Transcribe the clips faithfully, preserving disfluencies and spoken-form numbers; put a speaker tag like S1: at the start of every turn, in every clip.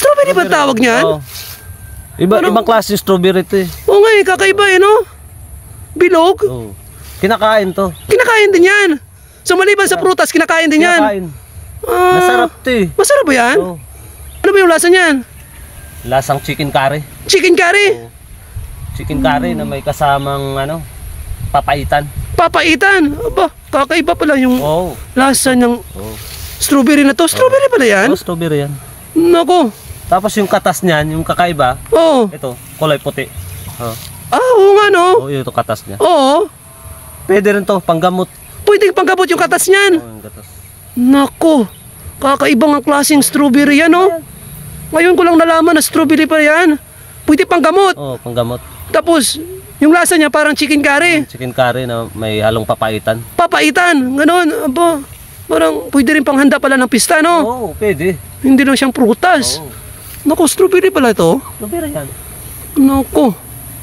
S1: Strawberry ba tawag niyan?
S2: Oo. Iba,
S1: Ano?
S2: Ibang klase yung strawberry ito eh.
S1: Oo nga eh, kakaiba eh, no? Bilog?
S2: Oo. Kinakain to.
S1: Kinakain din yan. So maliban sa prutas, kinakain din yan.
S2: Kinakain.
S1: Ah,
S2: Masarap to eh.
S1: Masarap ba yan?
S2: Oo.
S1: Ano ba yung lasa niyan?
S2: Lasang chicken curry.
S1: Chicken curry?
S2: Oo. Chicken curry na may kasamang ano, papaitan.
S1: Papaitan? Aba, kakaiba pala yung
S2: Oo.
S1: lasa ng
S2: Oo.
S1: strawberry na to. Strawberry pala yan?
S2: Oh, strawberry yan.
S1: Nako.
S2: Tapos yung katas niyan, yung kakaiba,
S1: Oo.
S2: ito, kulay puti. Oh.
S1: Ah, oo nga no.
S2: Oh, ito katas niya.
S1: Oo.
S2: Pwede rin to, panggamot.
S1: Pwede panggamot yung katas niyan.
S2: Oh, yung katas.
S1: Nako. Kakaibang ang klaseng strawberry yan, no? Ngayon ko lang nalaman na strawberry pa yan. Pwede panggamot.
S2: Oh, panggamot.
S1: Tapos, yung lasa niya parang chicken curry.
S2: Chicken curry na may halong papaitan.
S1: Papaitan. Ganon. Aba, parang pwede rin panghanda pala ng pista, no?
S2: Oo, oh, pwede.
S1: Hindi lang siyang prutas.
S2: Oo.
S1: Nako, strawberry pala ito.
S2: Strawberry yan.
S1: Nako.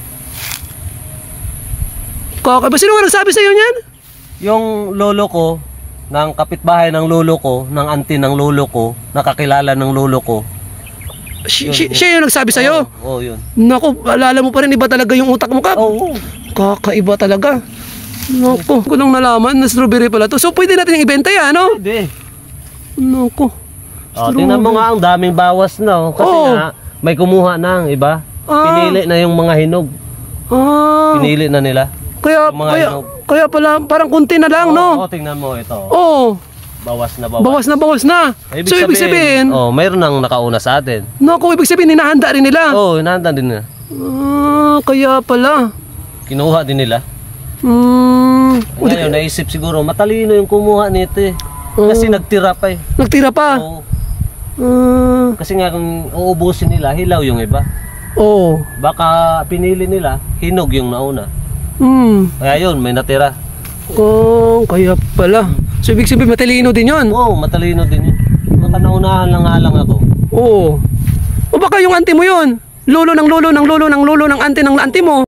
S1: Kakaiba. Sino nga nagsabi sa'yo niyan?
S2: Yung lolo ko, ng kapitbahay ng lolo ko, ng auntie ng lolo ko, nakakilala ng lolo ko.
S1: Si- si- Siya yung nagsabi sa'yo?
S2: Oo, oh, yun.
S1: Nako, alala mo pa rin, iba talaga yung utak mo, Kap.
S2: Oo.
S1: Kakaiba talaga. Nako, ko lang nalaman na strawberry pala to. So, pwede natin yung ibenta yan, no?
S2: Pwede.
S1: Nako.
S2: Oh, tingnan mo nga, ang daming bawas na. Oh. Kasi
S1: Oo.
S2: nga, may kumuha na ang iba.
S1: Ah.
S2: Pinili na yung mga hinog.
S1: Ah,
S2: Pinili na nila.
S1: kaya,
S2: yung mga
S1: kaya,
S2: hinog.
S1: kaya pala, parang kunti na lang, no?
S2: Oo, tingnan mo ito.
S1: Oo.
S2: Bawas na bawas.
S1: Bawas na bawas na. So, ibig sabihin,
S2: oh, mayroon nang nakauna sa atin.
S1: naku, ibig sabihin, hinahanda rin nila.
S2: Oo, oh, inahanda din nila.
S1: Ah, kaya pala.
S2: Kinuha din nila.
S1: Hmm.
S2: Ngayon, naisip siguro, matalino yung kumuha nito eh. Kasi nagtira pa eh.
S1: Nagtira pa.
S2: Oo.
S1: Ah,
S2: Kasi nga kung uubusin nila, hilaw yung iba.
S1: oo.
S2: Baka pinili nila, hinog yung nauna.
S1: Hmm.
S2: Kaya yun, may natira.
S1: Oh, kaya pala. So, ibig sabihin, matalino din yun.
S2: Oo, matalino din yun. Baka naunahan lang nga lang ako.
S1: Oo. O baka yung auntie mo yun. Lolo ng lolo ng lolo ng lolo ng auntie ng auntie mo.